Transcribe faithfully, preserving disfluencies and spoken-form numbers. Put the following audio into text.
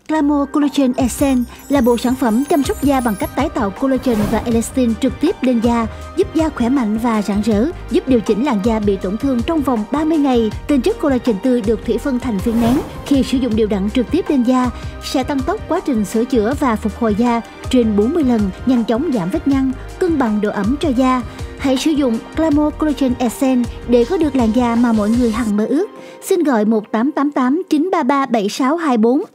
Glamour Collagen Essence là bộ sản phẩm chăm sóc da bằng cách tái tạo collagen và elastin trực tiếp lên da, giúp da khỏe mạnh và rạng rỡ, giúp điều chỉnh làn da bị tổn thương trong vòng ba mươi ngày. Tinh chất collagen tươi được thủy phân thành viên nén, khi sử dụng đều đặn trực tiếp lên da sẽ tăng tốc quá trình sửa chữa và phục hồi da trên bốn mươi lần, nhanh chóng giảm vết nhăn, cân bằng độ ẩm cho da. Hãy sử dụng Glamour Collagen Essence để có được làn da mà mọi người hằng mơ ước. Xin gọi một tám tám tám chín ba ba bảy sáu hai bốn